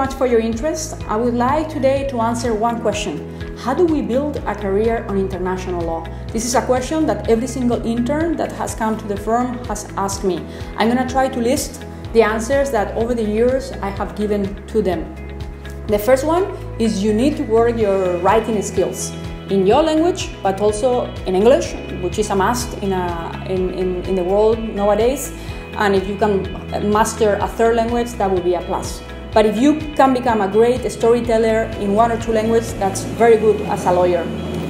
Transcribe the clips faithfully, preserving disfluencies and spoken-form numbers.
much for your interest. I would like today to answer one question. How do we build a career on international law? This is a question that every single intern that has come to the firm has asked me. I'm going to try to list the answers that over the years I have given to them. The first one is you need to work your writing skills in your language, but also in English, which is a must in, a, in, in, in the world nowadays. And if you can master a third language, that will be a plus. But if you can become a great storyteller in one or two languages, that's very good as a lawyer.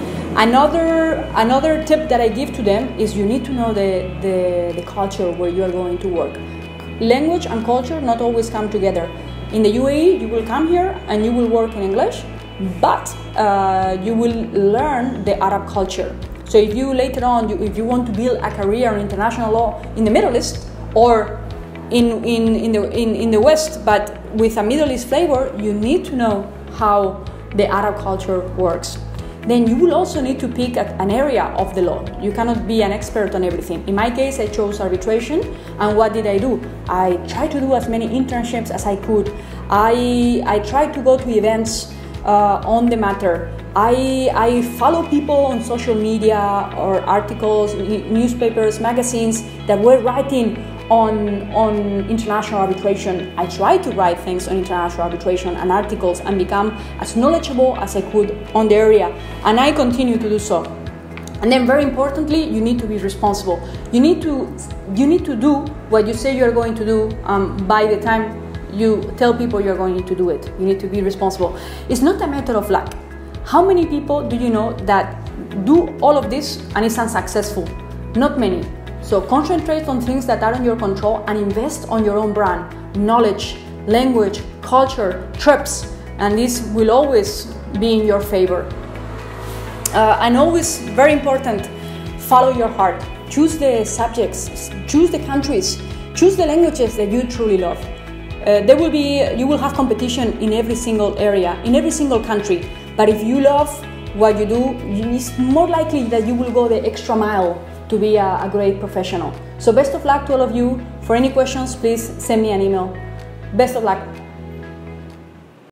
Another, another tip that I give to them is you need to know the, the, the culture where you are going to work. Language and culture not always come together. In the U A E, you will come here and you will work in English, but uh, you will learn the Arab culture. So if you later on, you, if you want to build a career in international law in the Middle East, or in, in, in, the, in, in the West, but with a Middle East flavor, you need to know how the Arab culture works. Then you will also need to pick a, an area of the law. You cannot be an expert on everything. In my case, I chose arbitration, and what did I do? I tried to do as many internships as I could. I, I tried to go to events uh, on the matter. I, I follow people on social media or articles, newspapers, magazines that were writing on, on international arbitration. I tried to write things on international arbitration and articles and become as knowledgeable as I could on the area, and I continue to do so. And then very importantly, you need to be responsible. You need to, you need to do what you say you're going to do um, by the time you tell people you're going to do it. You need to be responsible. It's not a matter of luck. How many people do you know that do all of this and is unsuccessful? Not many. So concentrate on things that are in your control and invest on your own brand, knowledge, language, culture, trips, and this will always be in your favor. Uh, and always, very important, follow your heart. Choose the subjects, choose the countries, choose the languages that you truly love. Uh, there will be, you will have competition in every single area, in every single country. But if you love what you do, it's more likely that you will go the extra mile to be a, a great professional. So best of luck to all of you. For any questions, please send me an email. Best of luck.